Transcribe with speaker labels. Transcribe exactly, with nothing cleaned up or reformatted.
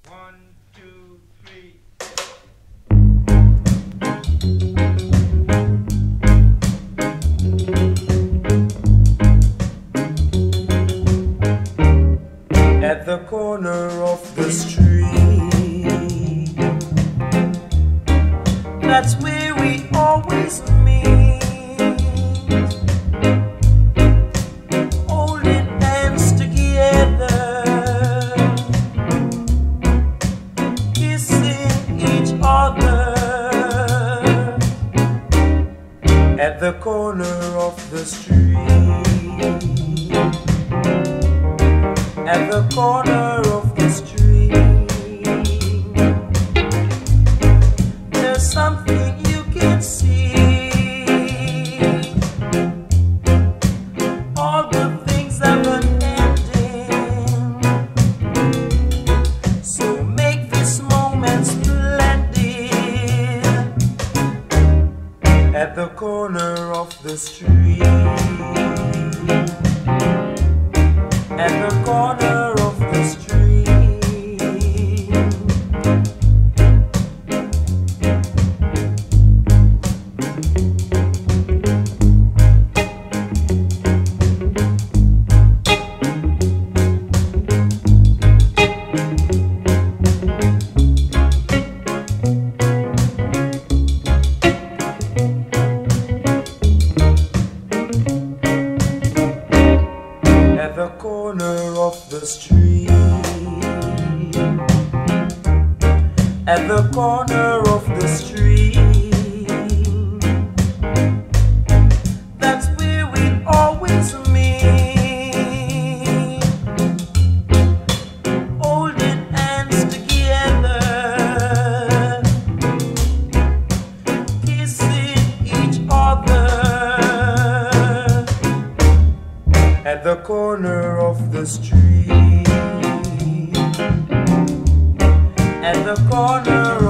Speaker 1: One, two, three. At the corner of the street, that's where we always meet, holding hands together, kissing each other. At the corner of the street, at the corner of the street, there's something you can see. All the things have an ending, so make this moment splendid. At the corner of the street, at the corner of the street. At the corner of the street, at the corner of the street, that's where we always meet, holding hands together, kissing each other. At the corner of the street, at the corner